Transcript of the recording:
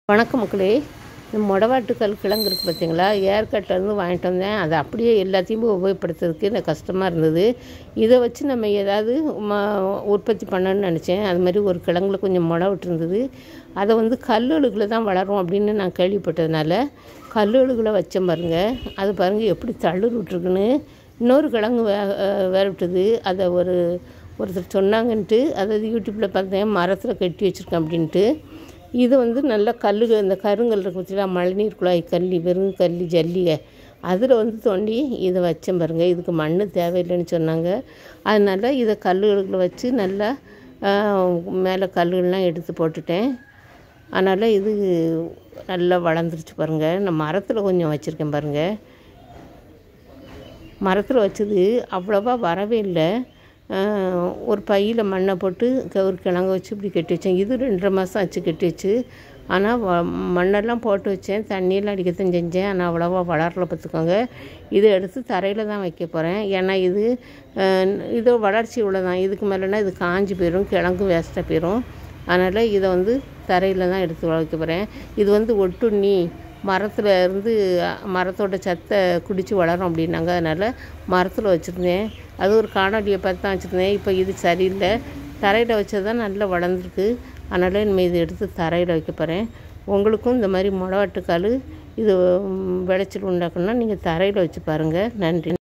வணக்கம் மக்களே. இந்த மொடவாட்டுக்கல் கிழங்கு இருக்குது பார்த்தீங்களா, ஏர்கட்லேருந்து வாங்கிட்டு வந்தேன். அதை அப்படியே எல்லாத்தையுமே உபயோகப்படுத்துறதுக்கு எனக்கு கஷ்டமாக இருந்தது. இதை வச்சு நம்ம ஏதாவது உற்பத்தி பண்ணணும்னு நினச்சேன். அது மாதிரி ஒரு கிழங்குல கொஞ்சம் மொட விட்டுருந்தது. அதை வந்து கல்லுகளுக்குள்ள தான் வளரும் அப்படின்னு நான் கேள்விப்பட்டதுனால கல்லுகளை வச்சேன் பாருங்கள். அது பாருங்கள் எப்படி தளிர் விட்டுருக்குன்னு. இன்னொரு கிழங்கு வேற விட்டுது. அதை ஒருத்தர் சொன்னாங்கன்ட்டு அதாவது யூடியூப்பில் பார்த்தேன், மரத்தில் கட்டி வச்சுருக்கேன் அப்படின்ட்டு. இது வந்து நல்லா கல்லுகள், இந்த கருங்கல் இருக்கு பார்த்தீங்களா, மழைநீர் குழாய் கல்லி, வெறும் கல்லி ஜல்லிகை, அதில் வந்து தோண்டி இதை வச்சேன் பாருங்கள். இதுக்கு மண் தேவையில்லைன்னு சொன்னாங்க. அதனால் இதை கல்லுகளுக்குள்ள வச்சு நல்லா மேலே கல்லுகள்லாம் எடுத்து போட்டுட்டேன். அதனால் இது நல்லா வளர்ந்துருச்சு பாருங்கள். நான் மரத்தில் கொஞ்சம் வச்சுருக்கேன் பாருங்கள். மரத்தில் வச்சது அவ்வளோவா வரவே இல்லை. ஒரு பையில் மண்ணை போட்டு ஒரு கிழங்கு வச்சு இப்படி கட்டி வச்சேன். இது 2.5 மாதம் ஆச்சு கட்டி வச்சு. ஆனால் மண்ணெல்லாம் போட்டு வச்சேன், தண்ணியெல்லாம் அடிக்கத்தான் செஞ்சேன். ஆனால் அவ்வளோவா வளரல பார்த்துக்கோங்க. இதை எடுத்து தரையில் தான் வைக்க போகிறேன். ஏன்னா இது வளர்ச்சி உள்ளதான். இதுக்கு மேலேனா இது காஞ்சி போயிடும், கிழங்கு வேஸ்ட்டாக போயிடும். அதனால் இதை வந்து தரையில் தான் எடுத்து வைக்க போகிறேன். இது வந்து ஒட்டுண்ணி மரத்தில் இருந்து மரத்தோட சத்தை குடித்து வளரும் அப்படின்னாங்க. அதனால் மரத்தில் வச்சுருந்தேன். அது ஒரு காணொலியை பார்த்து தான் வச்சுருந்தேன். இப்போ இது சரியில்லை, தரையில் வச்சது தான் நல்லா வளர்ந்துருக்கு. அதனால் இனிமேல் இதை எடுத்து தரையில் வைக்க போகிறேன். உங்களுக்கும் இந்த மாதிரி மொடவாட்டுக்கால் இது விளைச்சல் உண்டாக்கணும்னா நீங்கள் தரையில் வச்சு பாருங்கள். நன்றி.